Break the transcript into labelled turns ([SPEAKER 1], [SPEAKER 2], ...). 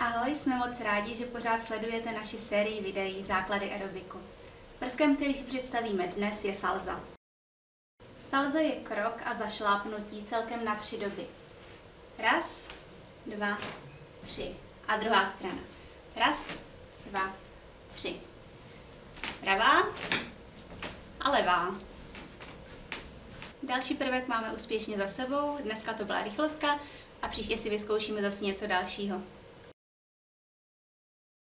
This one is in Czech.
[SPEAKER 1] Ahoj, jsme moc rádi, že pořád sledujete naši sérii videí Základy aerobiku. Prvkem, který si představíme dnes, je salsa. Salsa je krok a zašlápnutí celkem na 3 doby. 1, 2, 3. A druhá strana. 1, 2, 3. Pravá a levá. Další prvek máme úspěšně za sebou, dneska to byla rychlovka a příště si vyzkoušíme zase něco dalšího.